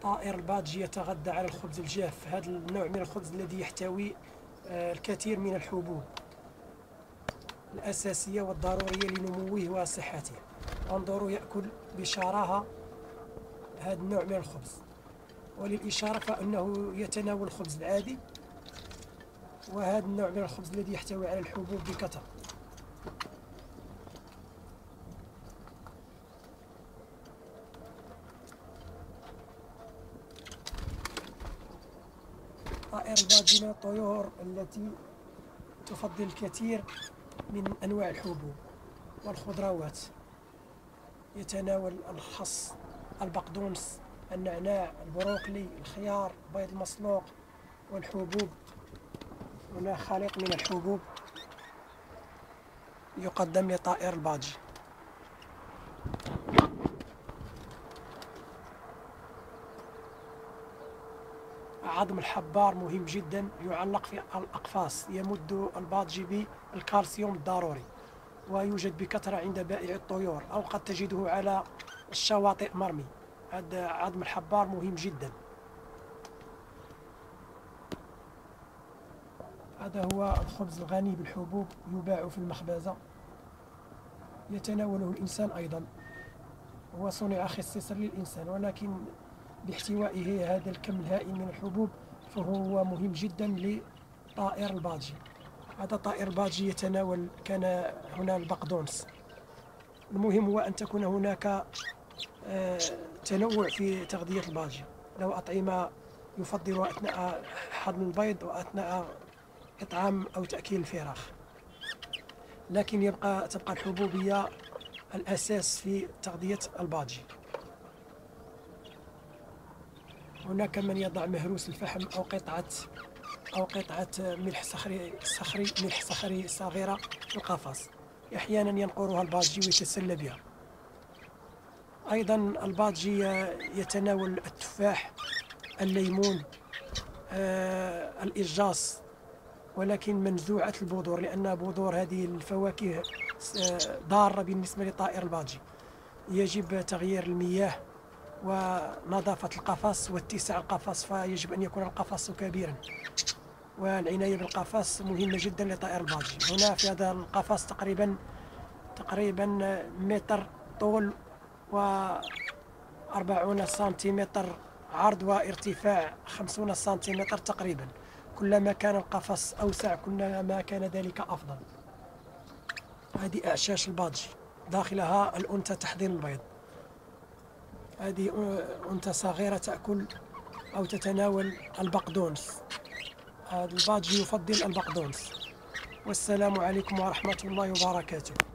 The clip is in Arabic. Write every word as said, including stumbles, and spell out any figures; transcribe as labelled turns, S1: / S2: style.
S1: طائر البادجي يتغذى على الخبز الجاف. هذا النوع من الخبز الذي يحتوي الكثير من الحبوب الأساسية والضرورية لنموه وصحته. انظروا يأكل بشراهة هذا النوع من الخبز، وللإشارة فإنه يتناول الخبز العادي وهذا النوع من الخبز الذي يحتوي على الحبوب بكثرة. طائر البادجي من الطيور التي تفضل الكثير من أنواع الحبوب والخضروات. يتناول الخس، البقدونس، النعناع، البروكلي، الخيار، البيض المسلوق والحبوب. هنا خليط من الحبوب يقدم لطائر البادجي. عظم الحبار مهم جدا، يعلق في الأقفاص، يمد البادجي بالكالسيوم الضروري، ويوجد بكثرة عند بائع الطيور أو قد تجده على الشواطئ مرمي. هذا عظم الحبار مهم جدا. هذا هو الخبز الغني بالحبوب، يباع في المخبزة، يتناوله الإنسان أيضا. هو صنع خصيصا للإنسان، ولكن باحتوائه هذا الكم الهائل من الحبوب فهو مهم جدا لطائر البادجي. هذا طائر البادجي يتناول، كان هنا البقدونس. المهم هو أن تكون هناك تنوع في تغذية البادجي. له أطعمة يفضلها أثناء حضن البيض وأثناء إطعام أو تأكيل الفراخ، لكن يبقى تبقى الحبوبية الأساس في تغذية البادجي. هناك من يضع مهروس الفحم أو قطعة أو قطعة ملح صخري صخري ملح صخري صغيرة في القفص، أحيانا ينقرها البادجي ويتسلى بها. أيضا البادجي يتناول التفاح، الليمون، آه، الإجاص، ولكن منزوعة البذور، لأن بذور هذه الفواكه ضارة بالنسبة لطائر البادجي. يجب تغيير المياه ونظافة القفص واتساع القفص، فيجب أن يكون القفص كبيرا، والعناية بالقفص مهمة جدا لطائر البادجي. هنا في هذا القفص تقريبا تقريبا متر طول وأربعون سنتيمتر عرض، وارتفاع خمسون سنتيمتر تقريبا. كلما كان القفص أوسع كلما كان ذلك أفضل. هذه أعشاش البادجي، داخلها الأنثى تحضير البيض. هذه أنثى صغيرة تأكل أو تتناول البقدونس. هذا البادجي يفضل البقدونس. والسلام عليكم ورحمة الله وبركاته.